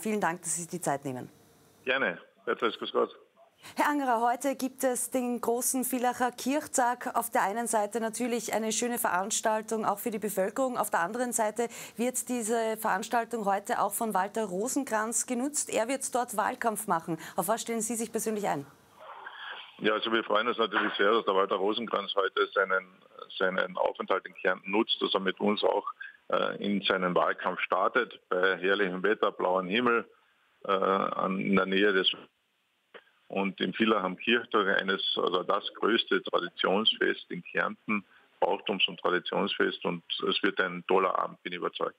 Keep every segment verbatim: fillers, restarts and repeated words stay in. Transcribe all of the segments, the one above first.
Vielen Dank, dass Sie sich die Zeit nehmen. Gerne. Herzlich grüß Gott. Herr Angerer, heute gibt es den großen Villacher Kirchtag. Auf der einen Seite natürlich eine schöne Veranstaltung, auch für die Bevölkerung. Auf der anderen Seite wird diese Veranstaltung heute auch von Walter Rosenkranz genutzt. Er wird dort Wahlkampf machen. Auf was stellen Sie sich persönlich ein? Ja, also wir freuen uns natürlich sehr, dass der Walter Rosenkranz heute seinen, seinen Aufenthalt in Kärnten nutzt, dass er mit uns auch äh, in seinen Wahlkampf startet, bei herrlichem Wetter, blauem Himmel, äh, an, in der Nähe des und im Villach am Kirchtag eines, also das größte Traditionsfest in Kärnten, Brauchtums- und Traditionsfest, und es wird ein toller Abend, bin ich überzeugt.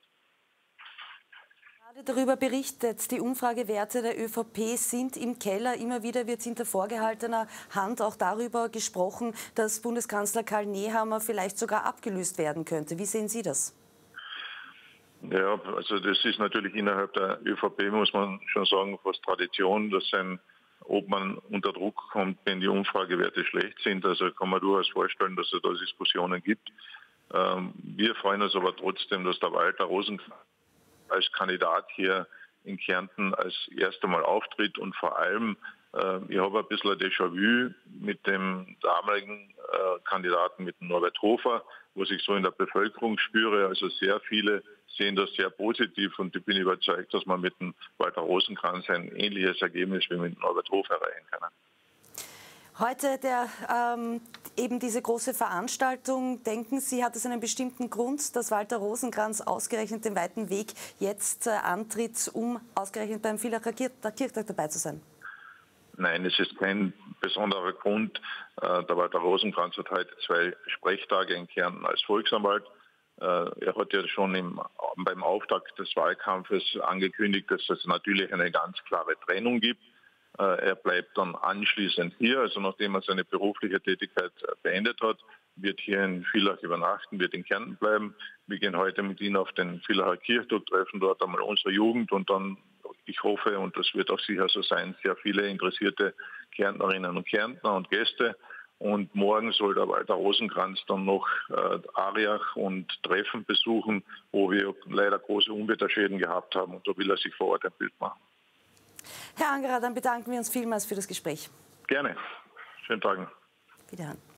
Gerade darüber berichtet, die Umfragewerte der ÖVP sind im Keller. Immer wieder wird hinter vorgehaltener Hand auch darüber gesprochen, dass Bundeskanzler Karl Nehammer vielleicht sogar abgelöst werden könnte. Wie sehen Sie das? Ja, also das ist natürlich innerhalb der ÖVP, muss man schon sagen, fast Tradition, dass ein ob man unter Druck kommt, wenn die Umfragewerte schlecht sind. Also kann man durchaus vorstellen, dass es da Diskussionen gibt. Ähm, wir freuen uns aber trotzdem, dass der Walter Rosenkranz als Kandidat hier in Kärnten als erster Mal auftritt, und vor allem, äh, ich habe ein bisschen ein Déjà-vu mit dem damaligen äh, Kandidaten, mit Norbert Hofer, was ich so in der Bevölkerung spüre. Also sehr viele sehen das sehr positiv, und ich bin überzeugt, dass man mit dem Walter Rosenkranz ein ähnliches Ergebnis wie mit Norbert Hofer erreichen kann. Heute der, ähm, eben diese große Veranstaltung, denken Sie, hat es einen bestimmten Grund, dass Walter Rosenkranz ausgerechnet den weiten Weg jetzt äh, antritt, um ausgerechnet beim Villacher Kirchtag dabei zu sein? Nein, es ist kein besonderer Grund. Äh, der Walter Rosenkranz hat heute zwei Sprechtage in Kärnten als Volksanwalt. Er hat ja schon im, beim Auftakt des Wahlkampfes angekündigt, dass es natürlich eine ganz klare Trennung gibt. Er bleibt dann anschließend hier, also nachdem er seine berufliche Tätigkeit beendet hat, wird hier in Villach übernachten, wird in Kärnten bleiben. Wir gehen heute mit ihm auf den Villacher Kirchtag, treffen dort einmal unsere Jugend, und dann, ich hoffe, und das wird auch sicher so sein, sehr viele interessierte Kärntnerinnen und Kärntner und Gäste. Und morgen soll der Walter Rosenkranz dann noch äh, Ariach und Treffen besuchen, wo wir leider große Unwetterschäden gehabt haben. Und da will er sich vor Ort ein Bild machen. Herr Angerer, dann bedanken wir uns vielmals für das Gespräch. Gerne. Schönen Tag. Wiederhören.